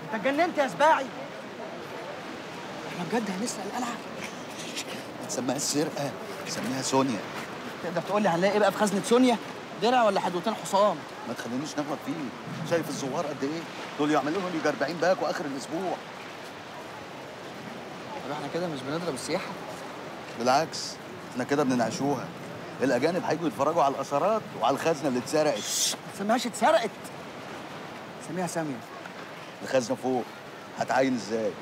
انت اتجننت يا سباعي؟ احنا بجد هنسرق القلعه؟ ما تسميهاش سرقه، سميها سونيا. تقدر تقول لي هنلاقي ايه بقى في خزنه سونيا؟ درع ولا حدوتين حصان؟ ما تخلينيش نغلط فيه. شايف الزوار قد ايه؟ دول يعملوا لهم يجي 40 باكو اخر الاسبوع. طب احنا كده مش بنضرب السياحه؟ بالعكس، احنا كده بننعشوها. الاجانب هيجوا يتفرجوا على الاثارات وعلى الخزنه اللي اتسرقت. ما تسميهاش اتسرقت، سميها ساميه. الخزنه فوق، هتعاين ازاي؟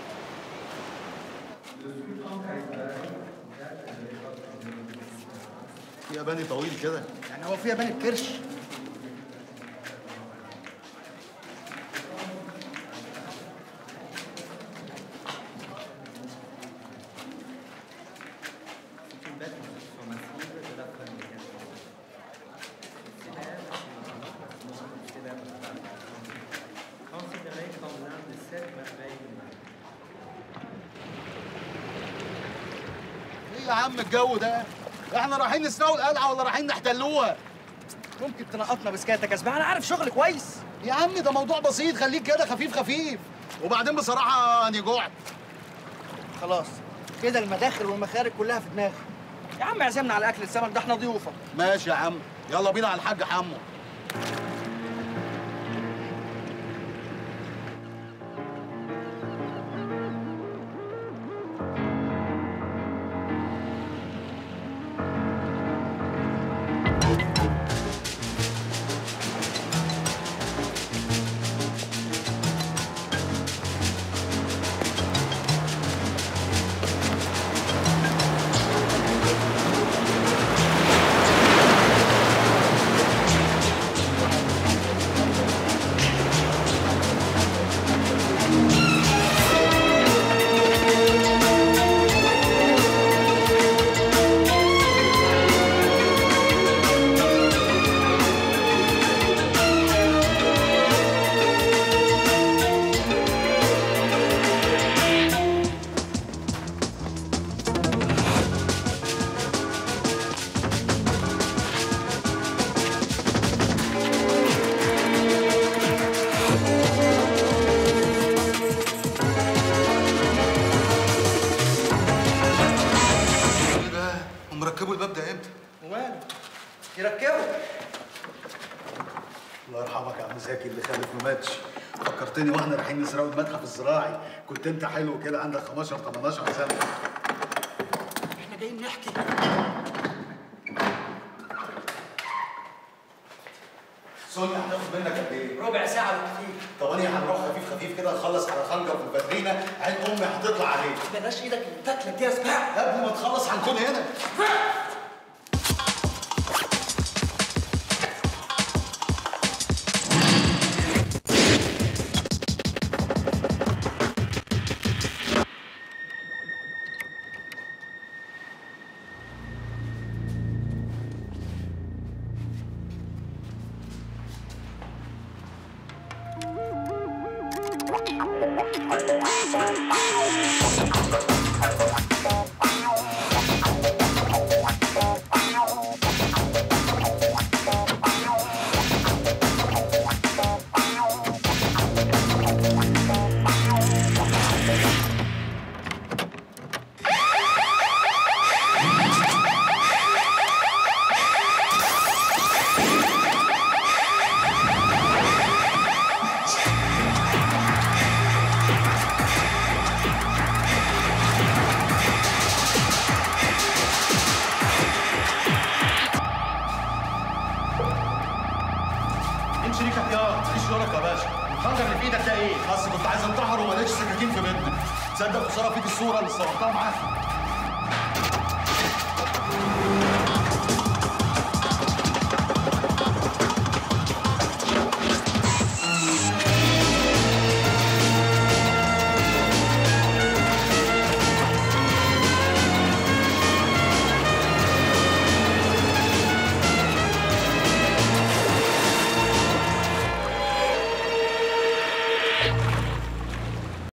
في ياباني طويل كده. يعني هو في ياباني بكرش؟ ايه يا عم الجو ده؟ احنا رايحين نسرقوا القلعه ولا رايحين نحتلوها؟ ممكن تنقطنا بسكاتك يا سباعي؟ انا عارف شغل كويس. يا عم ده موضوع بسيط، خليك كده خفيف خفيف. وبعدين بصراحه انا جوعت. خلاص كده المداخل والمخارج كلها في دماغي. يا عم اعزمنا على اكل السمك ده، احنا ضيوفك. ماشي يا عم، يلا بينا على الحاج حمو. مركبوا الباب ده امتى؟ وماله؟ يركبوا. الله يرحمك يا عم زكي اللي خالف ما ماتش. فكرتني واحنا رايحين نسرقوا المتحف الزراعي، كنت انت حلو كده عندك 15 18 سنه. احنا جايين نحكي. سونيا هتاخد منك قد ايه؟ ربع ساعة بالكتير. طب انا هنروح خفيف خفيف كده نخلص على خنجر في الفاترينا، عين امي هتطلع عليه. بلاش ايدك اللي بتاكلك دي يا سباعي. قبل ما تخلص هنكون هنا. امشي ليك احتياط، ماليش دورك يا باشا. الخنجر اللي في ايدك ده ايه؟ اصل كنت عايز انتحر وما لقيتش سكاكين في بيتنا. تصدق خساره فيك الصوره اللي صورتها معاك.